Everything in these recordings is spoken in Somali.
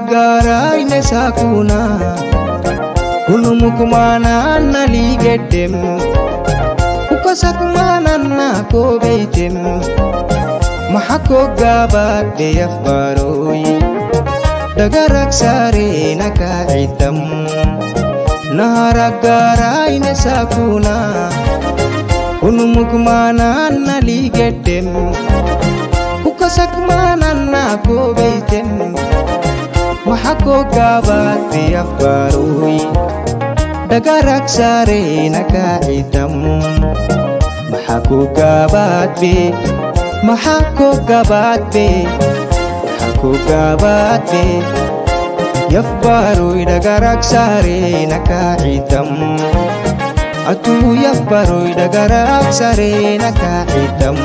garai ne sakuna Kulumukumana nali gedem Ukasakmana na ko beitem Mahako gabat beyaf baroi Dagarak sare nakaitam Naharak garai ne sakuna Kulumukumana nali gedem Ukasakmana na ko beitem Mahako gabat beyaf baroi Dagarak sare nakaitam Mahako gabat be Mahako gabat be Mahako gabat be Yafbaroi dagarak sare nakaitam Atu yafbaroi dagarak sare nakaitam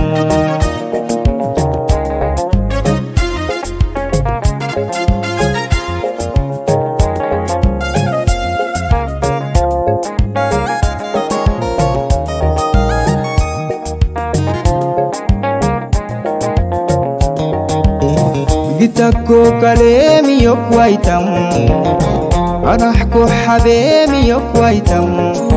Gitakko kalemi yokwaitam Arahko habemi yokwaitam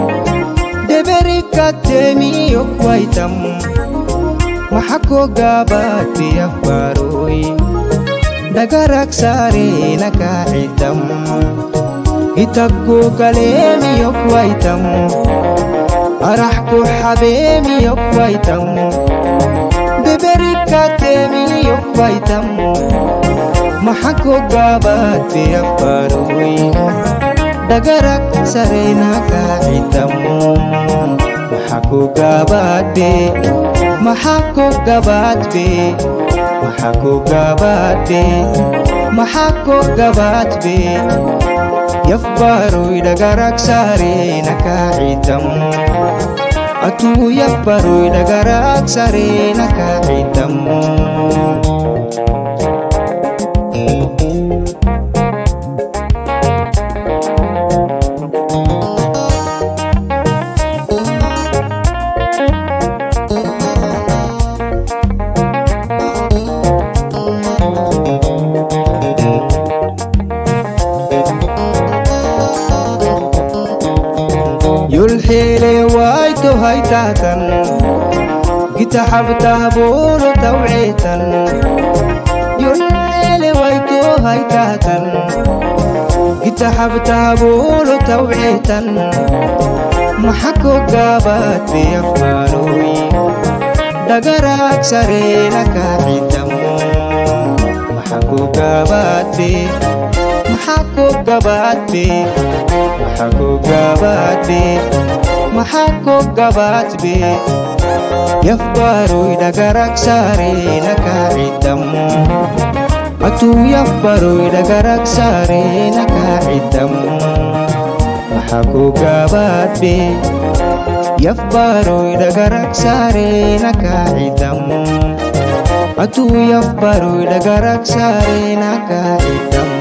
Deberikatemi yokwaitam Mahako gabat biyakbaroi Dagarak sare nakaitam Gitakko kalemi yokwaitam Arahko habemi yokwaitam Deberikatemi yokwaitam Mahako gabat biyakbaroi Dagarak sare nakaitam Mahako gabat be Mahako gabat be Mahako gabat be Mahako gabat be Yafbaroi dagarak sare nakaitam Atu yafbaroi dagarak sare nakaitam Yulhile waito haitatan Gita habta bolo tawaitan Yulhile waito haitatan Gita habta bolo tawaitan Mahako gabat biyakbaroi Dagarak sare nakaitam Mahako gabat be Mahako gabat be Mahako gabat be Mahako gabat be Yafbaroi dagarak sare nakaitam Atu yafbaroi dagarak sare nakaitam Mahako gabat be Yafbaroi dagarak sare nakaitam Atu yafbaroi dagarak sare nakaitam